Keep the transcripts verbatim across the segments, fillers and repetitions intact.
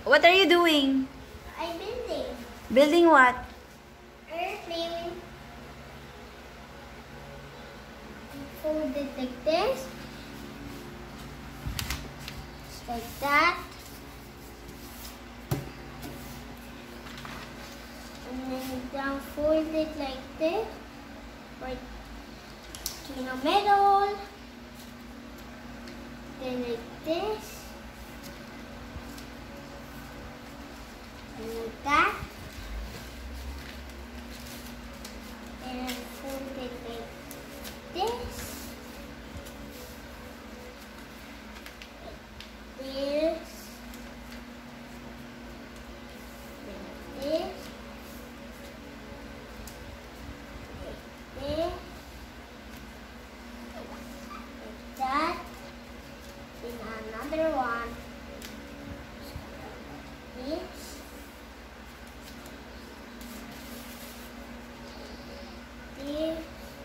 What are you doing? I'm building. Building what? Airplane. Fold it like this. Just like that. And then down fold it like this. Right in the middle. Then like this. And like that. And fold it like this. Like this. Like this. Like this. Like that. Then another one. This. This.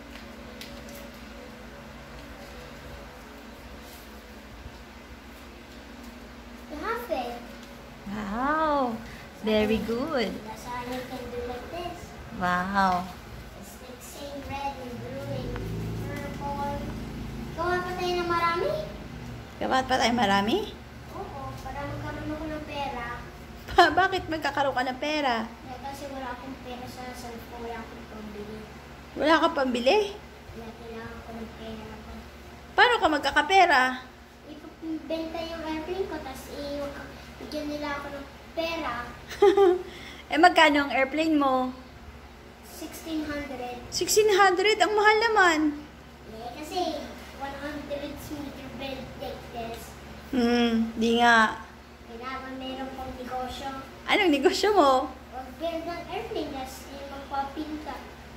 You have it. Wow. Very good. That's how you can do like this. Wow. It's like same red and blue and purple. Gawa pa tayo ng marami? Gawa pa tayo marami? Oo, para magkaroon ako ng pera. Bakit magkakaroon ka ng pera? Eh, kasi wala akong pera sa cellphone, wala akong pambili. Wala ka pambili? Kaya kailangan ko ng pera ko. Paano ka magkakapera? Ipabenta yung airplane ko, tapos bigyan nila ako ng pera. Eh, magkano ang airplane mo? sixteen hundred. sixteen hundred? Ang mahal naman. Eh, kasi one hundred meter belt like this. Hmm, di nga. Kailangan meron pang negosyo. Anong negosyo mo? Mag-build ng airplane, tapos yung magpapinta.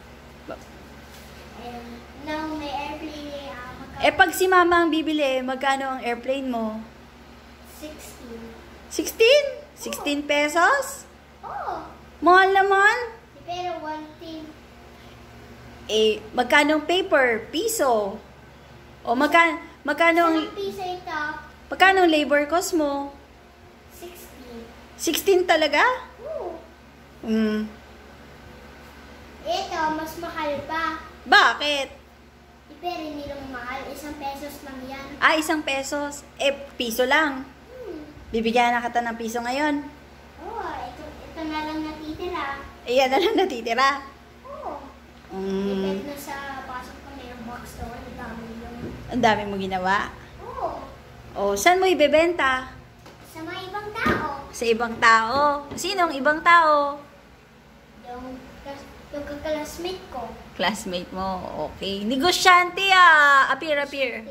And now may airplane eh, uh, magka- Eh, pag si mama ang bibili, magkano ang airplane mo? sixteen. sixteen? sixteen pesos? Oh, Mahal naman. pero one thing, Eh, magkano ang paper? Piso. O magkano, magkano ang, isang piso ito, magkano ang labor cost mo? sixteen. sixteen talaga? Oh, Hmm. ito, mas mahal pa. Bakit? Eh, pero hindi lang mahal, isang pesos lang yan. Ah, isang pesos. Eh, piso lang. Hmm. Bibigyan na kita ng piso ngayon. Oh, ito, ito na lang natitira. Iyan na lang natitira. Oh, Mm, depende na sa pasok ko na yung box store, ang dami yung, ang dami mo ginawa. oh, O, saan mo ibebenta? sa mga ibang tao. Sa ibang tao. Sinong ibang tao? Yung, yung kaklasmate ko. Classmate mo. Okay. Negosyante ah. Appear, appear.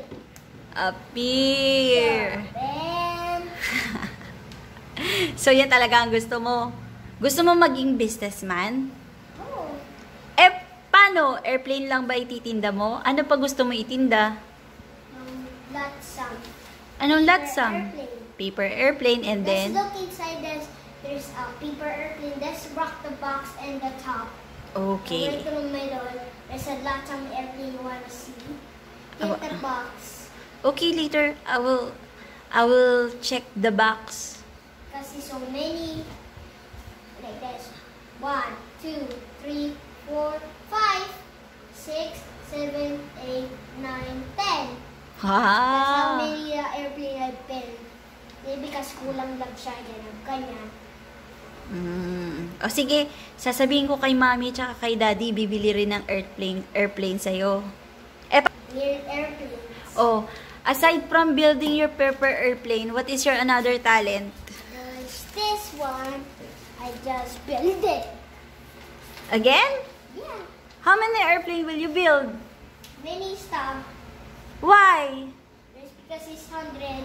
Appear. Then, So, yan talaga ang gusto mo. Gusto mo maging businessman? oh, Eh, paano? Airplane lang ba ititinda mo? Ano pa gusto mo itinda? yung latsang. Anong Paper latsang? airplane. Paper airplane and Let's then... look inside this. There's a paper airplane. Let's rock the box and the top. Okay. Right in the middle. There's a latsang airplane you wanna see. Get Oh, the box. Okay, later. I will... I will check the box. Kasi so many. Like this. One, two, three, four, five, six, seven, eight, nine, ten. That's how Ha! many uh, airplane I've been. Maybe kasi kulang lang siya. Ganyan. Ganyan. Mm. O sige, sasabihin ko kay mami tsaka kay daddy, bibili rin ng airplane, airplane sa'yo. Eh, pa- Near airplanes. oh, aside from building your paper airplane, what is your another talent? There's this one. I just built it. Again? Yeah. How many airplane will you build? Many stuff. Why? There's because it's hundred.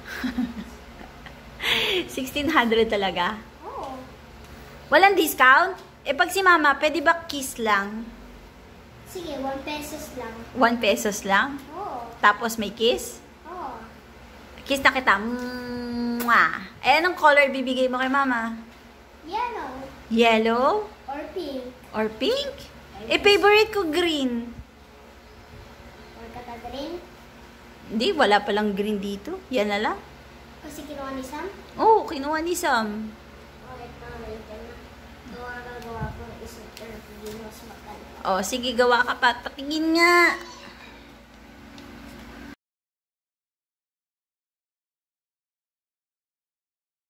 sixteen hundred talaga? Oh. Walang discount? Eh, pag si mama, pwede ba kiss lang? Sige, one pesos lang. One pesos lang? Oh. Tapos may kiss? Oh. Kiss na kita. Mwah. Eh, anong color bibigay mo kay mama? Yellow. Yellow? Or pink. Or pink? Eh, favorite ko green. Or kata green. Hindi, wala palang green dito. Yan na lang. Kasi kinuha ni Sam. Oh, kinuha ni Sam. Okay, tama ka na. Gawa na gawa ko ng isang airplane mas maganda. Oh, sige, gawa ka pa. Patingin nga.